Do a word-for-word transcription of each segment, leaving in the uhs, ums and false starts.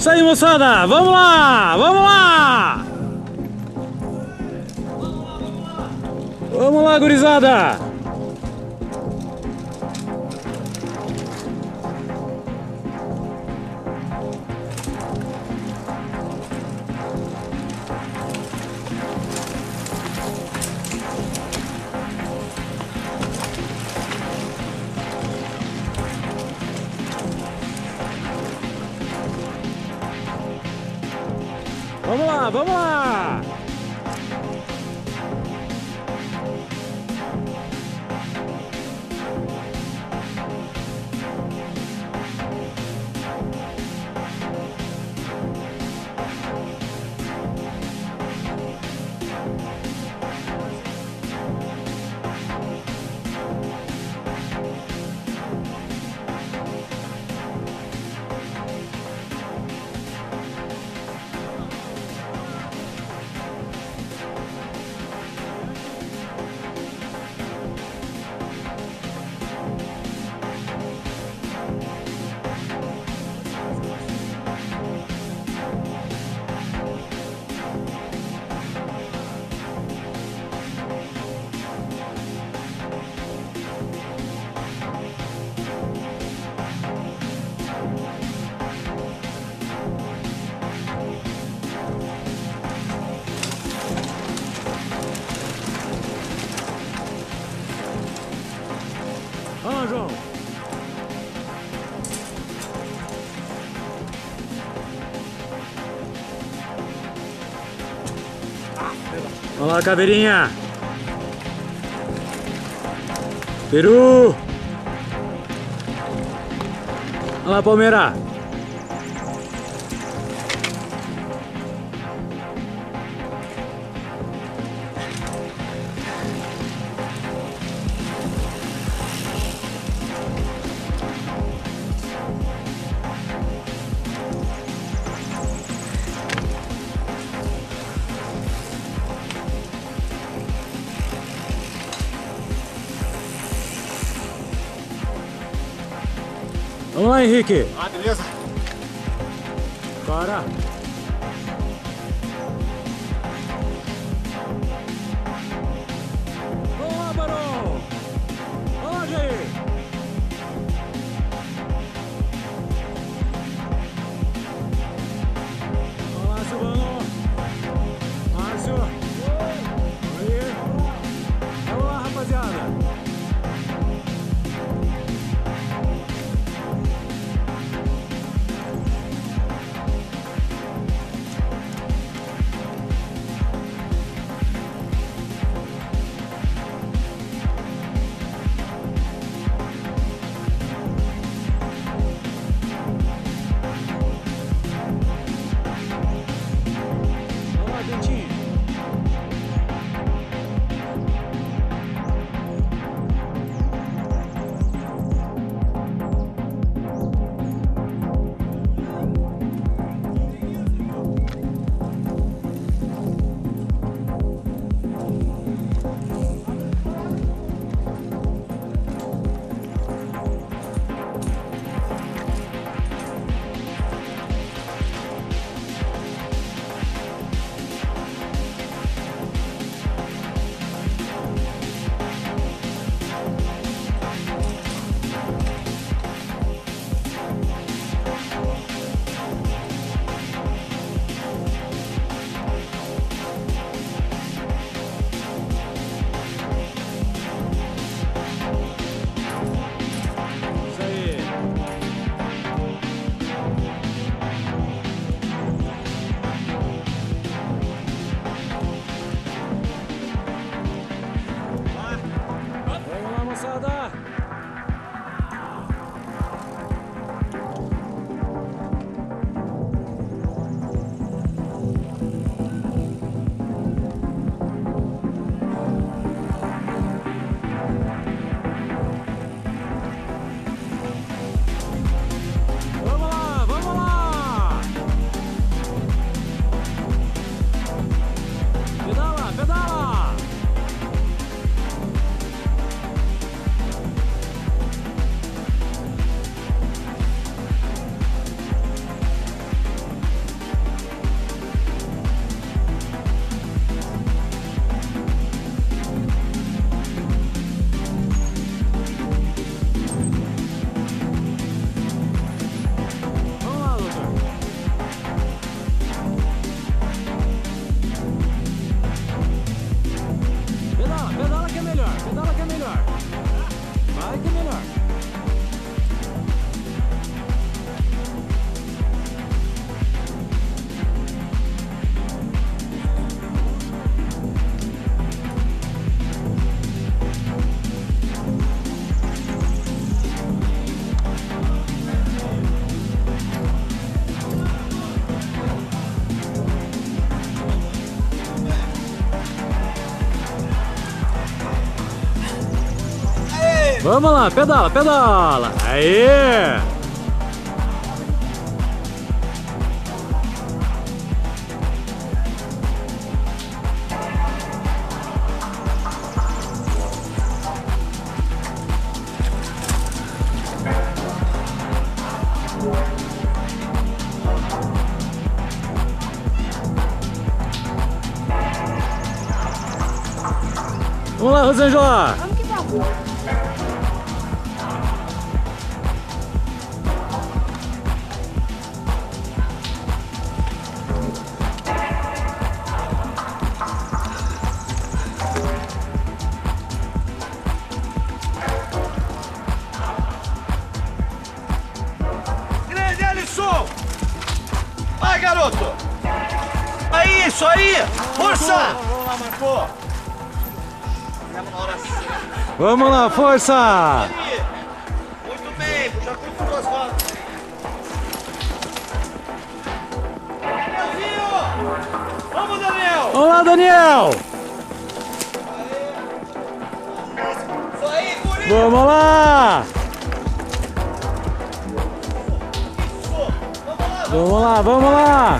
Isso aí, moçada! Vamos lá! Vamos lá! Vamos lá, gurizada! Vamos lá, vamos lá! Vamos lá, João! Vamos lá, caveirinha! Peru! Olha lá, Palmeira! Vamos lá, Henrique! Ah, beleza! Para! Vamos lá, Barão! Vamos lá, Jair! Vamos lá, Silvano! Márcio! Aí! Vamos lá, rapaziada! Vamos lá, pedala, pedala. Aí. Vamos lá, Rosângela! Vamos que vamos! Grande Alisson! Vai, garoto! Aí, isso aí! Força! Vamos lá, Marco! Vamos lá, força! Muito bem, já curto duas rodas. Danielzinho! Vamos, Daniel! Vamos lá, Daniel! Isso aí, guri! Vamos lá! Isso! Vamos lá! Vamos lá, vamos lá!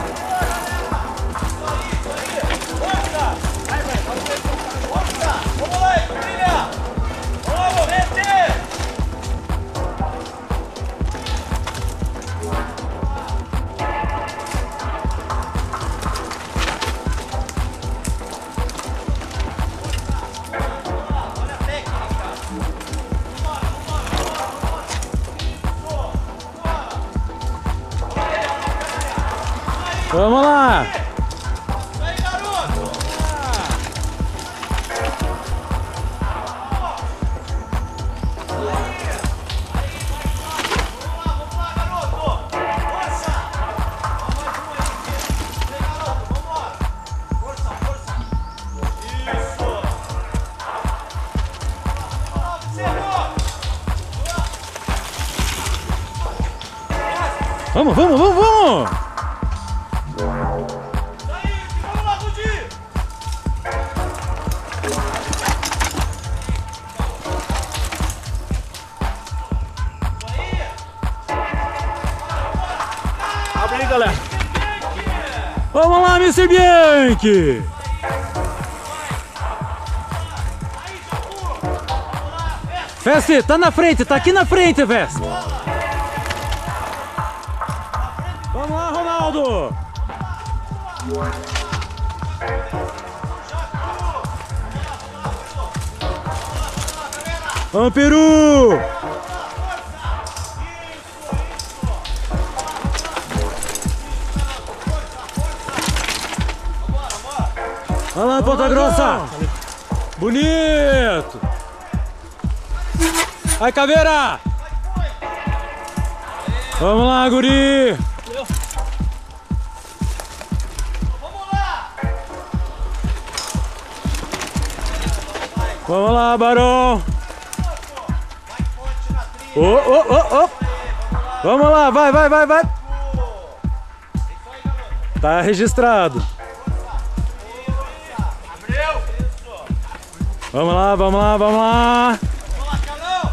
Vamos lá, Brilha! Vamos, Morrete! Olha a técnica! Vambora, vambora, vambora! Vamos lá! Isso aí, garoto! Vamos, vamos, vamos, vamos! Vamos lá, Rudi! Abre aí, galera! Vamos lá, mister Bianchi! Feste, tá na frente, tá aqui na frente, Feste! Vamos lá, Ronaldo! Vamos, Peru! Olha lá, Ponta Grossa! Bonito! Vai, Caveira! Vamos lá, guri! Vamos lá, Barão! Ô, ô, ô, ô! Vamos lá, vai, vai, vai, vai! Tá registrado! Vamos lá, vamos lá, vamos lá! Vamos lá, Carlão!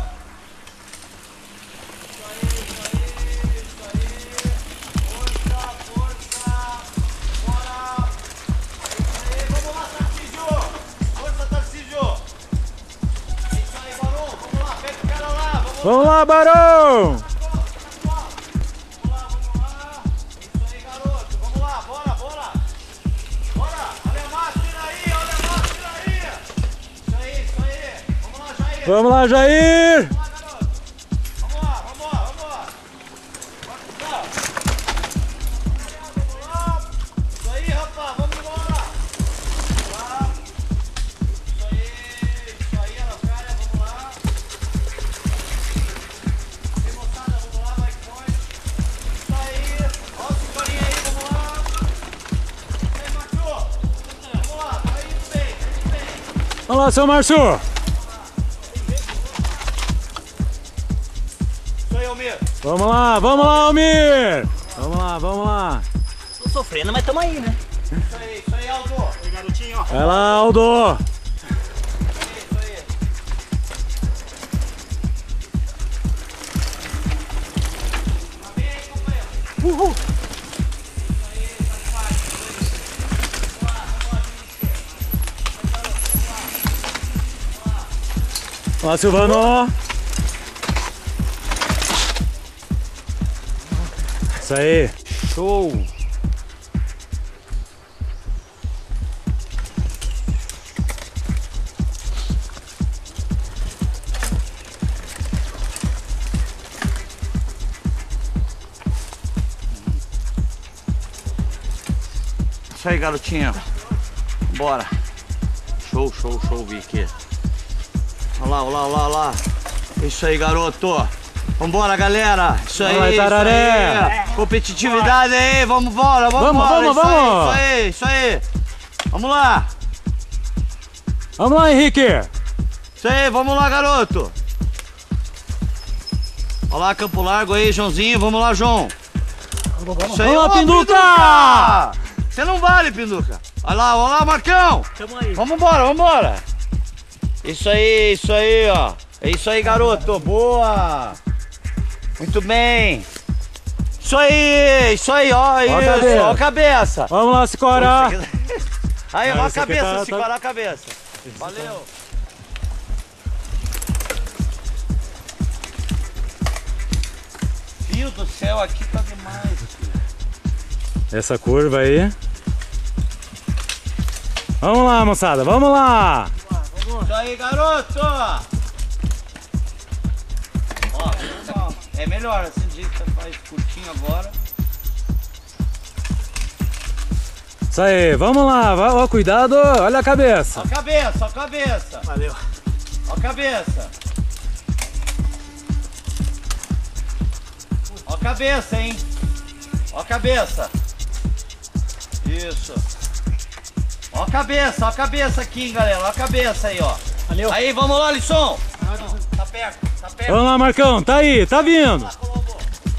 Força, força! Bora! Vamos lá, Tarcísio! Força, Tarcísio! Isso aí, Barão! Vamos lá, pega o cara lá! Vamos Vamos lá, Barão! Vamos lá, vamos lá! Isso aí, garoto! Vamos lá, bora, bora! Bora! Olha a máquina aí, olha a máquina aí! Isso aí, isso aí! Vamos lá, Jair! Vamos lá, Jair! Vamos lá, garoto! Vamos lá, vamos lá, vamos lá! Bora, vamos lá! Isso aí, rapaz, vamos embora! Vamos lá! Isso aí, isso aí, Araucária, vamos lá! E moçada, vamos lá, vai forte! Isso aí! Ó, esse carinha aí, vamos lá! E aí, Márcio! Vamos lá, tá indo bem, tá indo bem! Vamos lá, seu Márcio! Isso aí, Almir! Vamos lá, vamos lá, Almir! Vamos lá, vamos lá! Tô sofrendo, mas tamo aí, né? Isso aí, isso aí, Aldo! E garotinho, ó! Vai lá, Aldo! Isso aí, isso aí! Uhul. Vamos lá, Silvano. Isso aí. Show. Isso aí, garotinho. Bora. Show, show, show, Vicky. Olha lá, olha lá, olha lá, olha lá. Isso aí, garoto. Vambora, galera. Isso aí, Vai, isso Tararé. aí. Competitividade aí, vamos embora, vamos Vamos, embora. vamos, isso vamos. Aí, isso aí, isso aí. Vamos lá. Vamos lá, Henrique. Isso aí, vamos lá, garoto. Olha lá, Campo Largo aí, Joãozinho. Vamos lá, João. Isso aí, Vamos lá, ô, Pinduca. Você não vale, Pinduca. Olha lá, olha lá, Marcão. Tamo aí. Vamos embora, vamos embora. Isso aí, isso aí, ó. É isso aí, garoto. Boa. Muito bem. Isso aí, isso aí, ó. Ó a Isso, cabeça. ó a cabeça. Vamos lá, Sicora. Aí, ó Não, a esse aqui cabeça, tá- se tá- parar a cabeça. Valeu. Filho do céu, aqui tá demais, filho. Essa curva aí. Vamos lá, moçada. Vamos lá. Isso aí, garoto. Ó, ó, é melhor assim, do jeito que você faz curtinho agora. Isso aí. Vamos lá. Vai, ó, cuidado. Olha a cabeça. Ó a cabeça, ó a cabeça. Valeu. Ó a cabeça. Ó a cabeça, hein? Ó a cabeça. Isso. Ó a cabeça, ó a cabeça aqui, galera. Ó a cabeça aí, ó. Valeu. Aí, vamos lá, Lisson. Tá perto, tá perto. Vamos lá, Marcão. Tá aí. Tá vindo. Vamos lá, Colombo.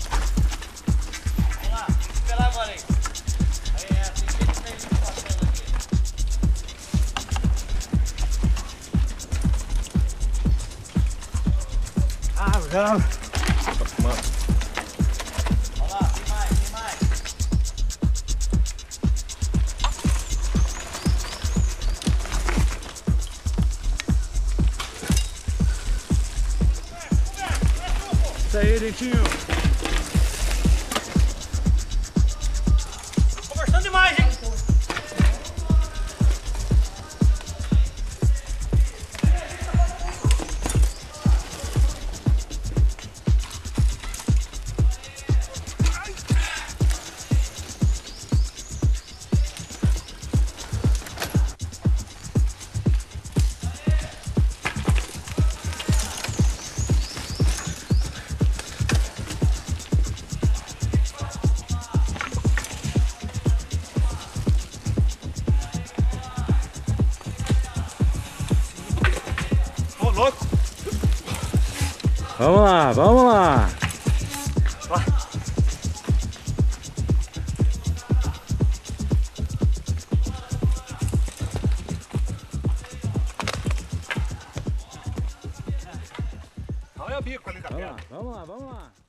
Vamos lá, esperar agora aí. Aí, é, tem que ter isso passando aqui. Ah, já. Olha lá, tem mais, tem mais. Isso aí, Dentinho. Conversando demais, hein? Ô, louco. Vamos lá. Vamos lá. Olha o bico ali, Vamos lá. Vamos lá. Vamos lá.